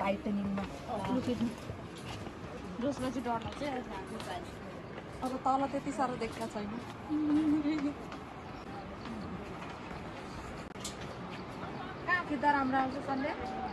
टाइटनिङमा जसलाई चाहिँ डर लाग्छ अब तल त्यति साह्रो देख्दा छैन कहाँ खिच्दा राम्रो आउँछ सन्डे